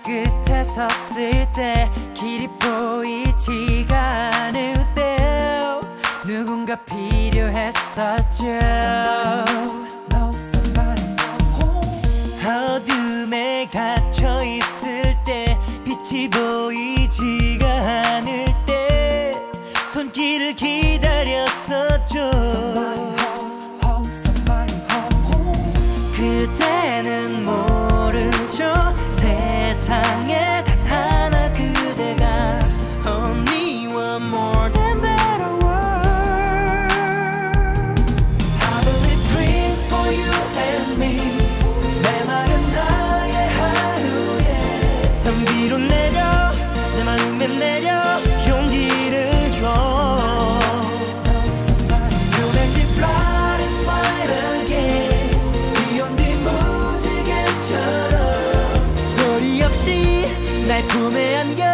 끝에 섰을 때 길이 보이지가 않을 때 누군가 필요했었죠. 어둠에 갇혀 있을 때 빛이 보이지가 않을 때 손길을 기다렸었죠. 그대는 모르죠. 세상에 단 하나 그대가 Only one more than better world. I believe dream for you and me. 메마른 나의 하루에 담비로 내려 내 마음에 내려 용기를 줘. You make me bright and white again. 비온뒤 무지개처럼 소리 없이 날 품에 안겨